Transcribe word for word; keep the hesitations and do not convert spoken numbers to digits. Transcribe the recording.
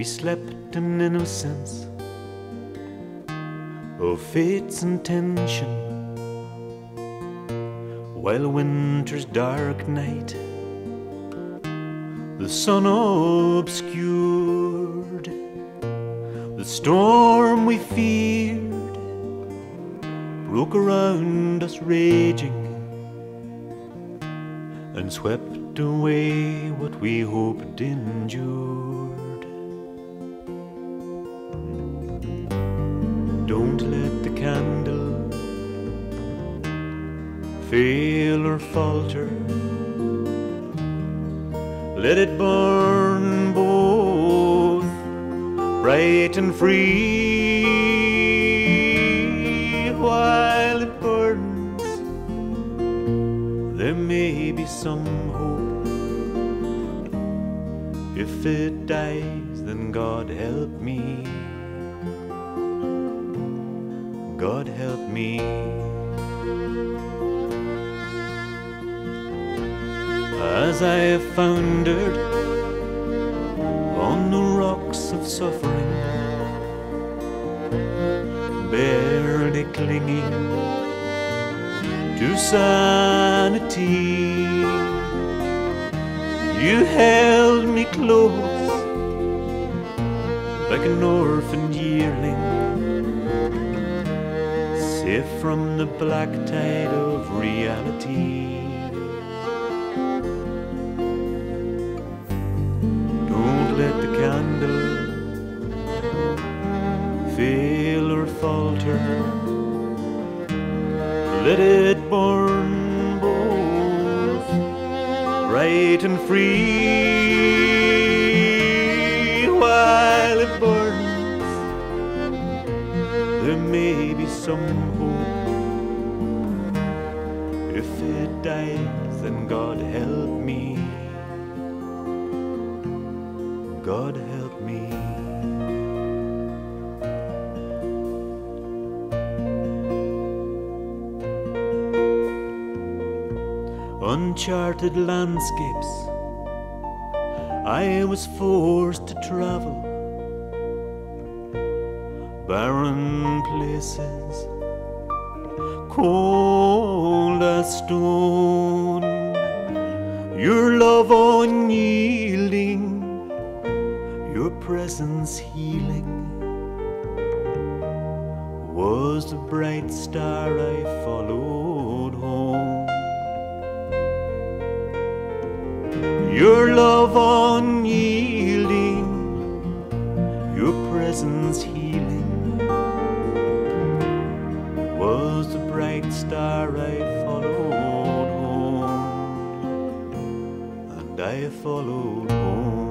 we slept in innocence of fate's intention, while winter's dark night the sun obscured. The storm we feared broke around us raging, and swept away what we hoped endured. Don't let the candle fail or falter. Let it burn both bright and free. While it burns, there may be some hope. If it dies, then God help me. God help me. As I have foundered on the rocks of suffering, barely clinging to sanity, you held me close like an orphaned yearling, safe from the black tide of reality. Don't let the candle fail or falter. Let it burn both bright and free. While it burns, there may be some hope. If it dies, then God help me. God help me. Uncharted landscapes I was forced to travel, barren places, cold as stone. Your love unyielding, your presence healing, was the bright star I followed home. Your love unyielding, your presence healing, was the bright star I followed home, and I followed home.